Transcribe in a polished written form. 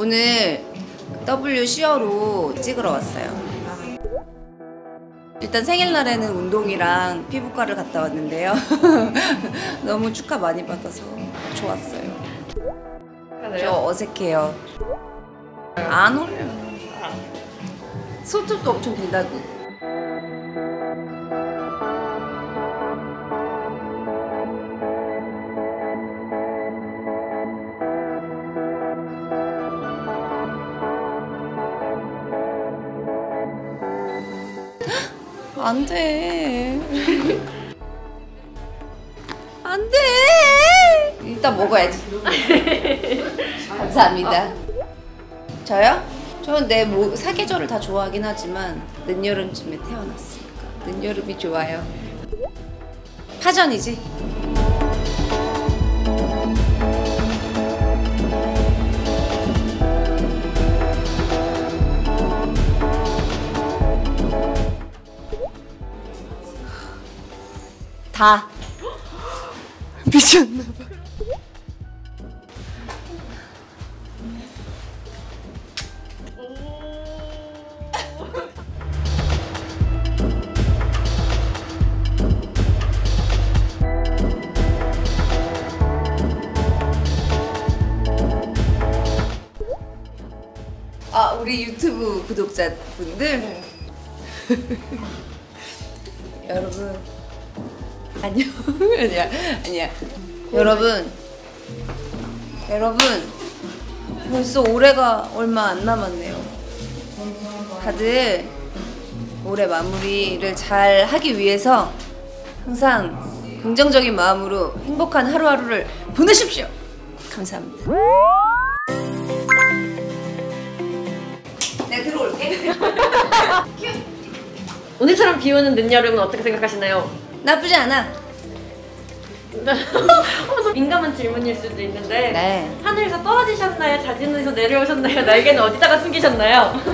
오늘 WC어로 찍으러 왔어요. 일단 생일날에는 운동이랑 피부과를 갔다 왔는데요. 너무 축하 많이 받아서 좋았어요. 저 어색해요. 안 어울려요. 손톱도 엄청 길다고. 안 돼. 안 돼. 일단 먹어야지. 감사합니다. 저요? 저는 내 사계절을 다 좋아하긴 하지만 늦여름쯤에 태어났으니까 늦여름이 좋아요. 파전이지. 다 미쳤나봐. 아, 우리 유튜브 구독자분들 여러분 안녕. 아니야. 여러분 벌써 올해가 얼마 안 남았네요. 다들 올해 마무리를 잘 하기 위해서 항상 긍정적인 마음으로 행복한 하루하루를 보내십시오. 감사합니다. 내가 들어올게. 오늘처럼 비 오는 늦여름은 어떻게 생각하시나요? 나쁘지 않아. 민감한 질문일 수도 있는데 네. 하늘에서 떨어지셨나요? 자진에서 내려오셨나요? 날개는 어디다가 숨기셨나요?